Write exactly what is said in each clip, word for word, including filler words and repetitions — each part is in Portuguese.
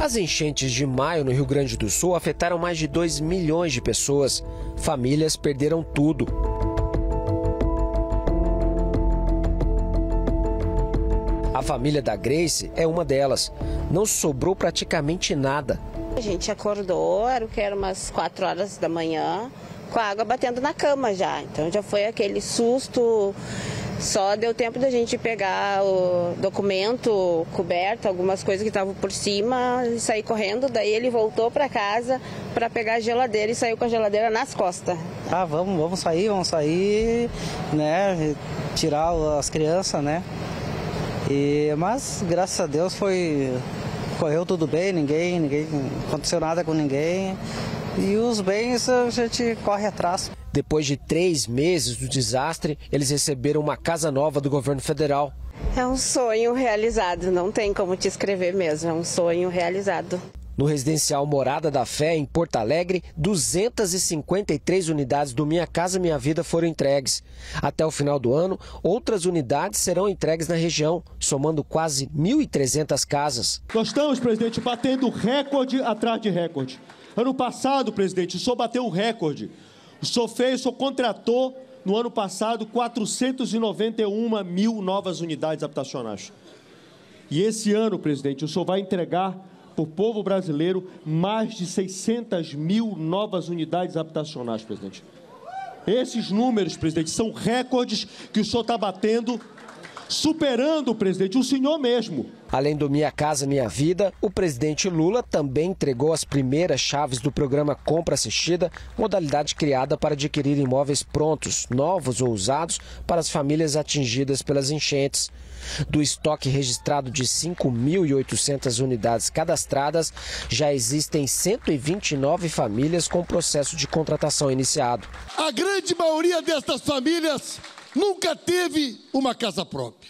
As enchentes de maio no Rio Grande do Sul afetaram mais de dois milhões de pessoas. Famílias perderam tudo. A família da Grace é uma delas. Não sobrou praticamente nada. A gente acordou, era o que era umas quatro horas da manhã, com a água batendo na cama já. Então já foi aquele susto. Só deu tempo da gente pegar o documento, coberto, algumas coisas que estavam por cima e sair correndo. Daí ele voltou para casa para pegar a geladeira e saiu com a geladeira nas costas. Ah, vamos, vamos sair, vamos sair, né? Tirar as crianças, né? E, mas, graças a Deus, foi, correu tudo bem, ninguém, ninguém, não aconteceu nada com ninguém. E os bens a gente corre atrás. Depois de três meses do desastre, eles receberam uma casa nova do governo federal. É um sonho realizado, não tem como te escrever mesmo, é um sonho realizado. No residencial Morada da Fé, em Porto Alegre, duzentas e cinquenta e três unidades do Minha Casa Minha Vida foram entregues. Até o final do ano, outras unidades serão entregues na região, somando quase mil e trezentas casas. Nós estamos, presidente, batendo recorde atrás de recorde. Ano passado, presidente, o senhor bateu um recorde. O senhor fez, o senhor contratou, no ano passado, quatrocentas e noventa e uma mil novas unidades habitacionais. E esse ano, presidente, o senhor vai entregar para o povo brasileiro mais de seiscentas mil novas unidades habitacionais, presidente. Esses números, presidente, são recordes que o senhor está batendo, superando, presidente, o senhor mesmo. Além do Minha Casa Minha Vida, o presidente Lula também entregou as primeiras chaves do programa Compra Assistida, modalidade criada para adquirir imóveis prontos, novos ou usados, para as famílias atingidas pelas enchentes. Do estoque registrado de cinco mil e oitocentas unidades cadastradas, já existem cento e vinte e nove famílias com processo de contratação iniciado. A grande maioria destas famílias nunca teve uma casa própria.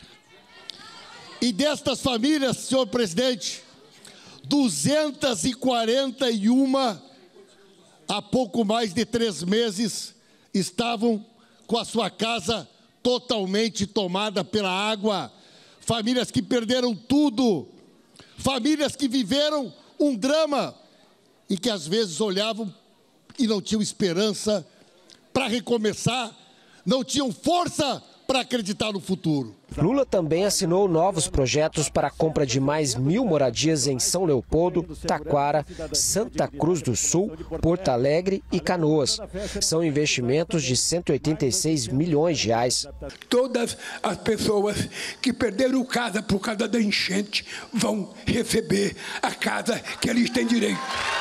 E destas famílias, senhor presidente, duzentas e quarenta e uma, há pouco mais de três meses, estavam com a sua casa totalmente tomada pela água. Famílias que perderam tudo, famílias que viveram um drama e que às vezes olhavam e não tinham esperança para recomeçar, não tinham força para acreditar no futuro. Lula também assinou novos projetos para a compra de mais mil moradias em São Leopoldo, Taquara, Santa Cruz do Sul, Porto Alegre e Canoas. São investimentos de cento e oitenta e seis milhões de reais. Todas as pessoas que perderam casa por causa da enchente vão receber a casa que eles têm direito.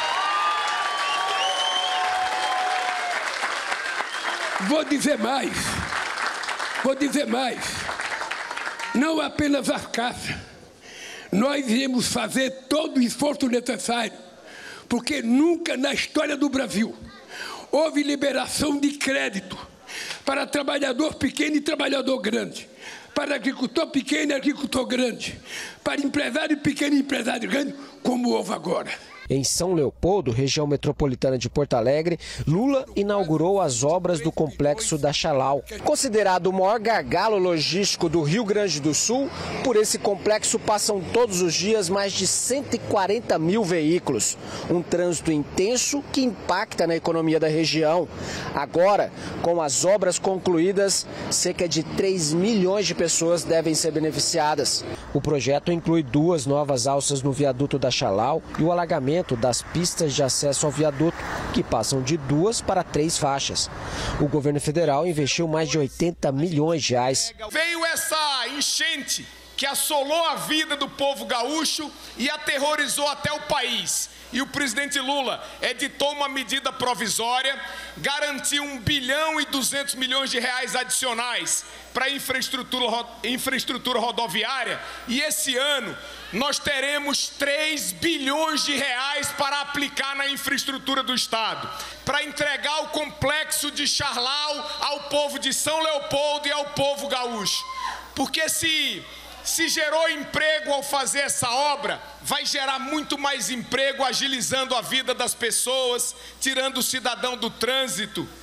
Vou dizer mais. Vou dizer mais, não apenas as casas, nós iremos fazer todo o esforço necessário, porque nunca na história do Brasil houve liberação de crédito para trabalhador pequeno e trabalhador grande, para agricultor pequeno e agricultor grande, para empresário pequeno e empresário grande, como houve agora. Em São Leopoldo, região metropolitana de Porto Alegre, Lula inaugurou as obras do complexo da Chalau. Considerado o maior gargalo logístico do Rio Grande do Sul, por esse complexo passam todos os dias mais de cento e quarenta mil veículos. Um trânsito intenso que impacta na economia da região. Agora, com as obras concluídas, cerca de três milhões de pessoas devem ser beneficiadas. O projeto inclui duas novas alças no viaduto da Chalau e o alagamento das pistas de acesso ao viaduto, que passam de duas para três faixas. O governo federal investiu mais de oitenta milhões de reais. Veio essa enchente que assolou a vida do povo gaúcho e aterrorizou até o país. E o presidente Lula editou uma medida provisória, garantiu um bilhão e duzentos milhões de reais adicionais para infraestrutura, infraestrutura rodoviária. E esse ano nós teremos três bilhões de reais para aplicar na infraestrutura do Estado, para entregar o complexo de Charlau ao povo de São Leopoldo e ao povo gaúcho. Porque se... Se gerou emprego ao fazer essa obra, vai gerar muito mais emprego, agilizando a vida das pessoas, tirando o cidadão do trânsito.